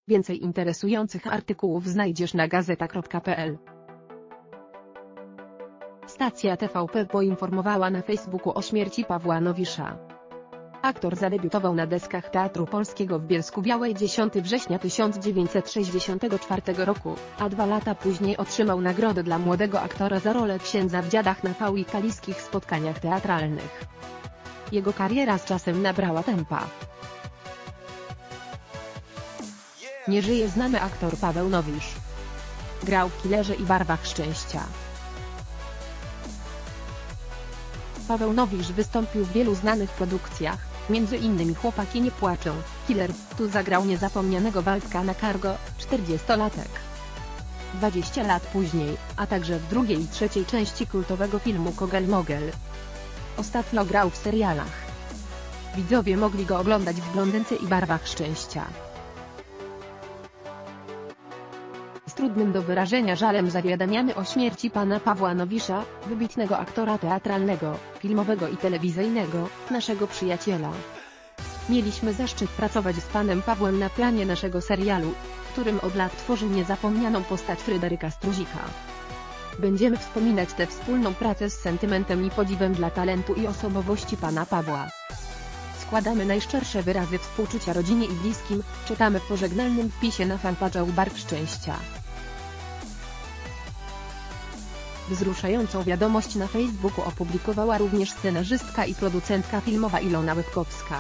Więcej interesujących artykułów znajdziesz na gazeta.pl. Stacja TVP poinformowała na Facebooku o śmierci Pawła Nowisza. Aktor zadebiutował na deskach Teatru Polskiego w Bielsku-Białej 10 września 1964 roku, a 2 lata później otrzymał nagrodę dla młodego aktora za rolę księdza w Dziadach na V i kaliskich spotkaniach teatralnych. Jego kariera z czasem nabrała tempa. Nie żyje znany aktor Paweł Nowisz. Grał w Killerze i Barwach Szczęścia. Paweł Nowisz wystąpił w wielu znanych produkcjach, m.in. Chłopaki nie płaczą, Killer, tu zagrał niezapomnianego Waldka na Cargo, 40-latek. 20 lat później, a także w drugiej i trzeciej części kultowego filmu Kogel-Mogel. Ostatnio grał w serialach. Widzowie mogli go oglądać w Blondynce i Barwach Szczęścia. Z trudnym do wyrażenia żalem zawiadamiamy o śmierci pana Pawła Nowisza, wybitnego aktora teatralnego, filmowego i telewizyjnego, naszego przyjaciela. Mieliśmy zaszczyt pracować z panem Pawłem na planie naszego serialu, w którym od lat tworzył niezapomnianą postać Fryderyka Struzika. Będziemy wspominać tę wspólną pracę z sentymentem i podziwem dla talentu i osobowości pana Pawła. Składamy najszczersze wyrazy współczucia rodzinie i bliskim, czytamy w pożegnalnym wpisie na fanpage'u Barw Szczęścia. Wzruszającą wiadomość na Facebooku opublikowała również scenarzystka i producentka filmowa Ilona Łebkowska.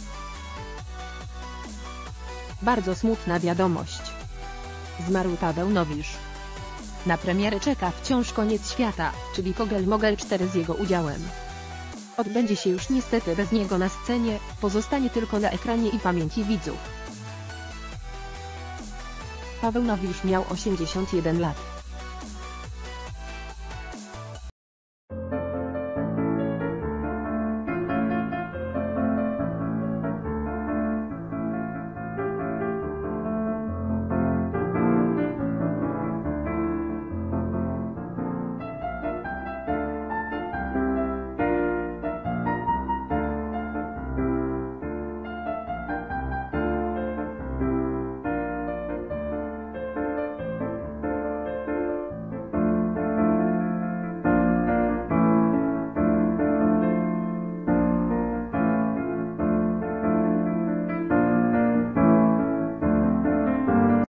Bardzo smutna wiadomość. Zmarł Paweł Nowisz. Na premierę czeka wciąż Koniec świata, czyli Kogel-Mogel 4 z jego udziałem. Odbędzie się już niestety bez niego na scenie, pozostanie tylko na ekranie i pamięci widzów. Paweł Nowisz miał 81 lat.